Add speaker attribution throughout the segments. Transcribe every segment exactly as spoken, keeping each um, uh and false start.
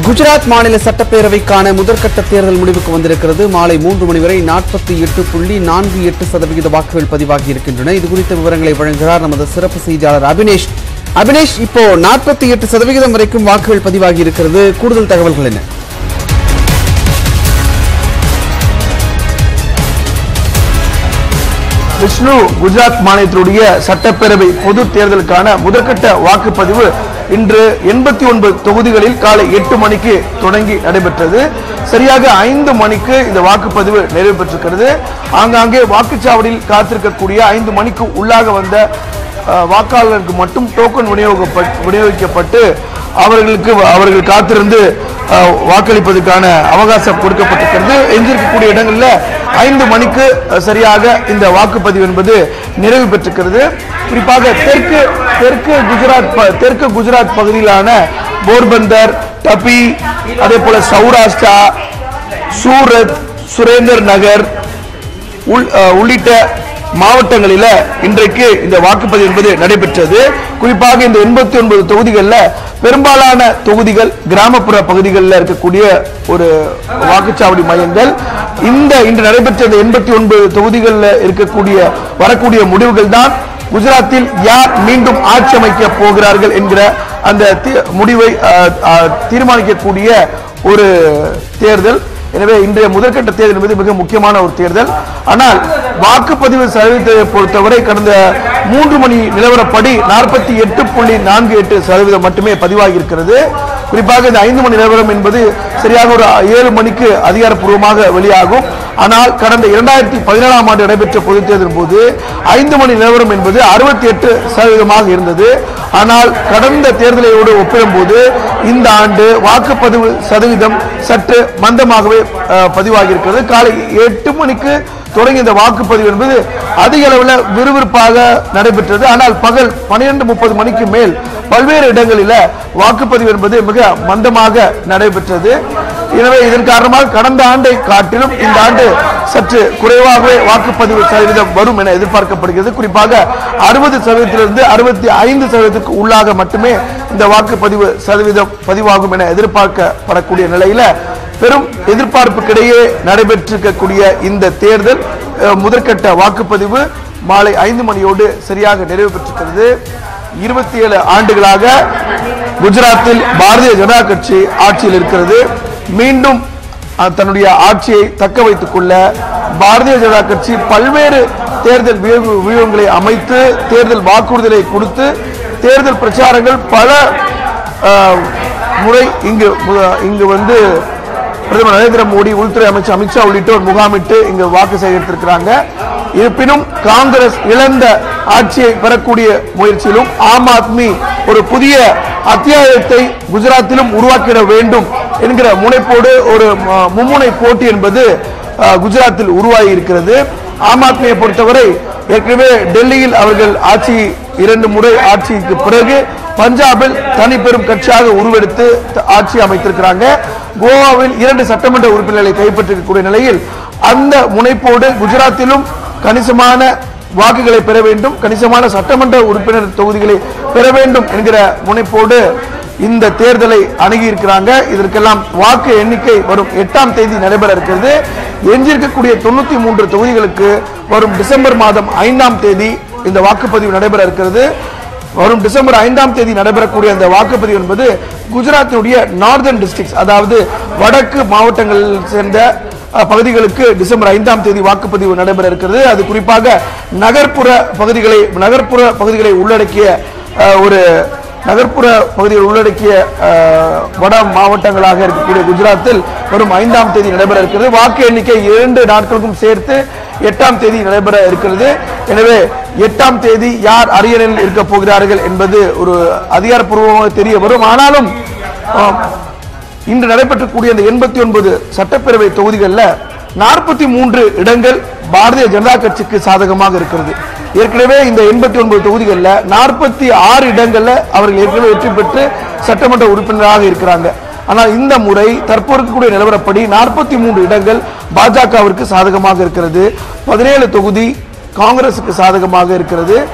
Speaker 1: குஜராத் மாநில சட்டப்பேரவைக்கான முதற்கட்ட தேர்தல் முடிவுக்கு வந்திருக்கிறது. மாலை மூன்று மணி வரை நாற்பத்தி எட்டு புள்ளி நான்கு எட்டு சதவிகித வாக்குகள் பதிவாகி இருக்கின்றன. இதுகுறித்த விவரங்களை வழங்குகிறார் நமது சிறப்பு செய்தியாளர் அபினேஷ். அபினேஷ், இப்போ நாற்பத்தி எட்டு சதவிகிதம் வரைக்கும் வாக்குகள் பதிவாகி இருக்கிறது. கூடுதல் தகவல்கள் என்ன?
Speaker 2: விஷ்ணு, குஜராத் மாநிலத்தினுடைய சட்டப்பேரவை பொது தேர்தலுக்கான முதற்கட்ட வாக்குப்பதிவு இன்று எண்பத்தி ஒன்பது தொகுதிகளில் காலை எட்டு மணிக்கு தொடங்கி நடைபெற்றது. சரியாக ஐந்து மணிக்கு இந்த வாக்குப்பதிவு நிறைவு பெற்றிருக்கிறது. ஆங்காங்கே வாக்குச்சாவடியில் காத்திருக்கக்கூடிய ஐந்து மணிக்கு உள்ளாக வந்த வாக்காளர்களுக்கு மட்டும் டோக்கன் விநியோகிக்கப்பட்டு அவர்களுக்கு அவர்கள் காத்திருந்து வாக்களிப்பதற்கான அவகாசம் கொடுக்கப்பட்டிருக்கிறது. எஞ்சிருக்கக்கூடிய இடங்களில் ஐந்து மணிக்கு சரியாக இந்த வாக்குப்பதிவு என்பது நிறைவு பெற்றிருக்கிறது. குறிப்பாக தெற்கு தெற்கு குஜராத் தெற்கு குஜராத் பகுதியிலான போர்பந்தர், டபி, அதே போல சௌராஷ்டிரா, சூரத், சுரேந்தர் நகர் உள்ளிட்ட மாவட்டங்களில் இன்றைக்கு இந்த வாக்குப்பதிவு என்பது நடைபெற்றது. குறிப்பாக இந்த எண்பத்தி ஒன்பது தொகுதிகளில் பெரும்பாலான தொகுதிகள் கிராமப்புற பகுதிகளில் இருக்கக்கூடிய ஒரு வாக்குச்சாவடி மையங்கள். இந்த இன்று நடைபெற்ற இந்த எண்பத்தி ஒன்பது தொகுதிகளில் இருக்கக்கூடிய வரக்கூடிய முடிவுகள் தான் குஜராத்தில் யார் மீண்டும் ஆட்சி அமைக்க போகிறார்கள் என்கிற அந்த முடிவை தீர்மானிக்கக்கூடிய ஒரு தேர்தல். எனவே இன்றைய முதற்கட்ட தேர்தல் என்பது மிக முக்கியமான ஒரு தேர்தல். ஆனால் வாக்குப்பதிவு சதவீதத்தை பொறுத்தவரை கடந்த மூன்று மணி நிலவரப்படி நாற்பத்தி எட்டு புள்ளி நான்கு எட்டு சதவீதம் மட்டுமே பதிவாகி இருக்கிறது. குறிப்பாக இந்த ஐந்து மணி நிலவரம் என்பது சரியாக ஒரு ஏழு மணிக்கு அதிகாரப்பூர்வமாக வெளியாகும். ஆனால் கடந்த இரண்டாயிரத்தி பதினேழாம் ஆண்டு நடைபெற்ற பொதுத் தேர்தலின் போது ஐந்து மணி நிலவரம் என்பது அறுபத்தி எட்டு சதவீதமாக இருந்தது. ஆனால் கடந்த தேர்தலோடு ஒப்பிடும்போது இந்த ஆண்டு வாக்குப்பதிவு சதவீதம் சற்று மந்தமாகவே பதிவாகி இருக்கிறது. காலை எட்டு மணிக்கு தொடங்கிய இந்த வாக்குப்பதிவு என்பது அதிக அளவில் விறுவிறுப்பாக நடைபெற்றது. ஆனால் பகல் பனிரெண்டு முப்பது மணிக்கு மேல் பல்வேறு இடங்களில் வாக்குப்பதிவு என்பது மிக மந்தமாக நடைபெற்றது. எனவே இதன் காரணமாக கடந்த ஆண்டை காட்டிலும் இந்த ஆண்டு சற்று குறைவாகவே வாக்குப்பதிவு சதவீதம் வரும் என எதிர்பார்க்கப்படுகிறது. குறிப்பாக அறுபது சதவீதத்திலிருந்து அறுபத்தி ஐந்து சதவீதத்துக்கு உள்ளாக மட்டுமே இந்த வாக்குப்பதிவு சதவீதம் பதிவாகும் என எதிர்பார்க்கப்படக்கூடிய நிலையில பெரும் எதிர்பார்ப்புக்கிடையே நடைபெற்றிருக்கக்கூடிய இந்த தேர்தல் முதற்கட்ட வாக்குப்பதிவு மாலை ஐந்து மணியோடு சரியாக நிறைவு பெற்றிருக்கிறது. இருபத்தி ஏழு ஆண்டுகளாக குஜராத்தில் பாரதிய ஜனதா கட்சி ஆட்சியில் இருக்கிறது. மீண்டும் தன்னுடைய ஆட்சியை தக்க வைத்துக் கொள்ள பாரதிய ஜனதா கட்சி பல்வேறு தேர்தல் வியூகங்களை அமைத்து தேர்தல் வாக்குறுதிகளை கொடுத்து தேர்தல் பிரச்சாரங்கள் பல முறை இங்கு இங்கு வந்து பிரதமர் நரேந்திர மோடி, உள்துறை அமைச்சர் அமித்ஷா உள்ளிட்டோர் முகாமிட்டு இங்கு வாக்கு சேகரித்திருக்கிறாங்க. இருப்பினும் காங்கிரஸ் இழந்த ஆட்சியை பெறக்கூடிய முயற்சியிலும் ஆம் ஆத்மி ஒரு புதிய அத்தியாயத்தை குஜராத்திலும் உருவாக்கிட வேண்டும் என்கிற முனைப்போடு ஒரு மும்முனை போட்டி என்பது குஜராத்தில் உருவாகி இருக்கிறது. ஆம் ஆத்மியை பொறுத்தவரை ஏற்கனவே டெல்லியில் அவர்கள் ஆட்சி இரண்டு முறை ஆட்சிக்கு பிறகு பஞ்சாபில் தனி பெரும் கட்சியாக உருவெடுத்து ஆட்சி அமைத்திருக்கிறாங்க. கோவாவில் இரண்டு சட்டமன்ற உறுப்பினர்களை கைப்பற்றக்கூடிய நிலையில் அந்த முனைப்போடு குஜராத்திலும் கணிசமான வாக்குகளை பெற வேண்டும், கணிசமான சட்டமன்ற உறுப்பினர் தொகுதிகளை பெற வேண்டும் என்கிற முனைப்போடு இந்த தேர்தலை அணுகி இருக்கிறாங்க. இதற்கெல்லாம் வாக்கு எண்ணிக்கை வரும் எட்டாம் தேதி நடைபெற இருக்கிறது. எஞ்சிருக்கக்கூடிய தொண்ணூத்தி மூன்று தொகுதிகளுக்கு வரும் டிசம்பர் மாதம் ஐந்தாம் தேதி இந்த வாக்குப்பதிவு நடைபெற இருக்கிறது. வரும் டிசம்பர் ஐந்தாம் தேதி நடைபெறக்கூடிய அந்த வாக்குப்பதிவு என்பது குஜராத்தினுடைய நார்தர்ன் டிஸ்ட்ரிக்ட்ஸ், அதாவது வடக்கு மாவட்டங்களில் சேர்ந்த பகுதிகளுக்கு டிசம்பர் ஐந்தாம் தேதி வாக்குப்பதிவு நடைபெற இருக்கிறது. அது குறிப்பாக நகர்ப்புற பகுதிகளை நகர்ப்புற பகுதிகளை உள்ளடக்கிய ஒரு நகர்ப்புற பகுதிகள் உள்ளடக்கிய வட மாவட்டங்களாக இருக்கக்கூடிய குஜராத்தில் வரும் ஐந்தாம் தேதி நடைபெற இருக்கிறது. வாக்கு எண்ணிக்கை இரண்டு நாட்களுக்கும் சேர்த்து எட்டாம் தேதி நடைபெற இருக்கிறது. எனவே எட்டாம் தேதி யார் அரியணையில் இருக்க போகிறார்கள் என்பது ஒரு அதிகாரப்பூர்வமாக தெரிய வரும். ஆனாலும் இன்று நடைபெற்றக்கூடிய இந்த எண்பத்தி ஒன்பது சட்டப்பேரவை தொகுதிகளில் நாற்பத்தி மூன்று இடங்கள் பாரதிய ஜனதா கட்சிக்கு சாதகமாக இருக்கிறது. ஏற்கனவே இந்த எண்பத்தி ஒன்பது தொகுதிகளில் நாற்பத்தி ஆறு இடங்கள்ல அவர்கள் ஏற்கனவே வெற்றி பெற்று சட்டமன்ற உறுப்பினராக இருக்கிறாங்க. ஆனால் இந்த முறை தற்போது இருக்கக்கூடிய நிலவரப்படி நாற்பத்தி மூன்று இடங்கள் பாஜகவிற்கு சாதகமாக இருக்கிறது. பதினேழு தொகுதி காங்கிரசுக்கு சாதகமாக இருக்கிறது.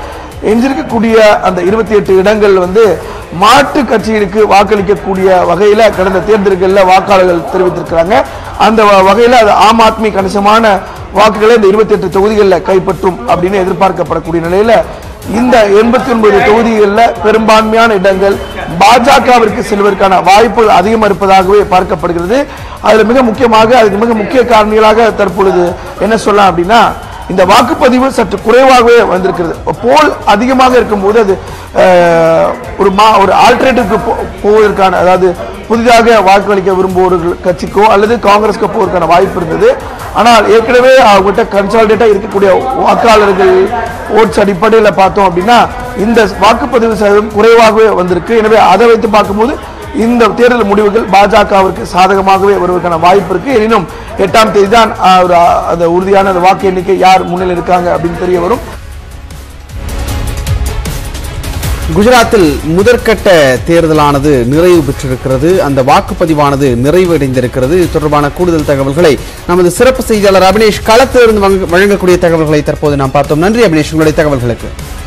Speaker 2: எஞ்சிருக்கக்கூடிய அந்த இருபத்தி எட்டு இடங்கள் வந்து மாற்று கட்சிகளுக்கு வாக்களிக்கக்கூடிய வகையில கடந்த தேர்தல்களில் வாக்காளர்கள் தெரிவித்திருக்கிறாங்க. அந்த வகையில அது ஆம் ஆத்மி கணிசமான வாக்குகளை இந்த இருபத்தி எட்டு தொகுதிகளில் கைப்பற்றும் அப்படின்னு எதிர்பார்க்கப்படக்கூடிய நிலையில இந்த எண்பத்தி ஒன்பது தொகுதிகளில் பெரும்பான்மையான இடங்கள் பாஜகவிற்கு செல்வதற்கான வாய்ப்புகள் அதிகம் இருப்பதாகவே பார்க்கப்படுகிறது. அதுல மிக முக்கியமாக அதுக்கு மிக முக்கிய காரணிகளாக தற்பொழுது என்ன சொல்லலாம் அப்படின்னா, இந்த வாக்குப்பதிவு சற்று குறைவாகவே வந்திருக்கிறது. போல் அதிகமாக இருக்கும்போது அது ஒரு மா ஒரு ஆல்டர்னேட்டிவ்க்கு போவதற்கான, அதாவது புதிதாக வாக்களிக்க விரும்புவோர்கள் கட்சிக்கோ அல்லது காங்கிரஸ்க்கோ போவதற்கான வாய்ப்பு இருந்தது. ஆனால் ஏற்கனவே அவங்ககிட்ட கன்சாலிடேட்டா இருக்கக்கூடிய வாக்காளர்கள் ஓட்ஸ் அடிப்படையில் பார்த்தோம் அப்படின்னா இந்த வாக்குப்பதிவு சதவீதம் குறைவாகவே வந்திருக்கு. எனவே அதை வைத்து பார்க்கும்போது இந்த தேர்தல் முடிவுகள் பாஜகவிற்கு சாதகமாகவே வருவதற்கான வாய்ப்பு இருக்கு. எனினும் எட்டாம் தேதி தான் அந்த உறுதியான வாக்கு எண்ணிக்கை யார் முன்னிலை இருக்காங்க அப்படின்னு தெரிய வரும்.
Speaker 1: குஜராத்தில் முதற்கட்ட தேர்தலானது நிறைவு பெற்றிருக்கிறது. அந்த வாக்குப்பதிவானது நிறைவடைந்திருக்கிறது. இது தொடர்பான கூடுதல் தகவல்களை நமது சிறப்பு செய்தியாளர் அபினேஷ் களத்திலிருந்து வழங்கக்கூடிய தகவல்களை தற்போது நாம் பார்த்தோம். நன்றி அபினேஷ், உங்களுடைய தகவல்களுக்கு.